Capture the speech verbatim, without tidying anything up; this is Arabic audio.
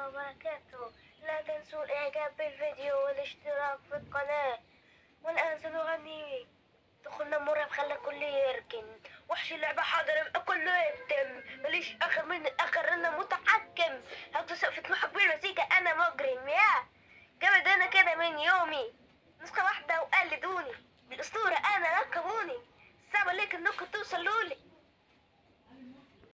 وبركاته. لا تنسوا الإعجاب بالفيديو والاشتراك في القناة. والآن سنغني دخلنا مرة خلى الكل يركن. وحش اللعبة حاضر كله يتم. ماليش آخر من الآخر، أنا متحكم. هاتوا سقفة محبين المزيكا، أنا مجرم يا جامد. أنا كده من يومي نسخة واحدة وقلدوني. بالأسطورة أنا ركبوني. صعب عليك إنكم توصلوا لي.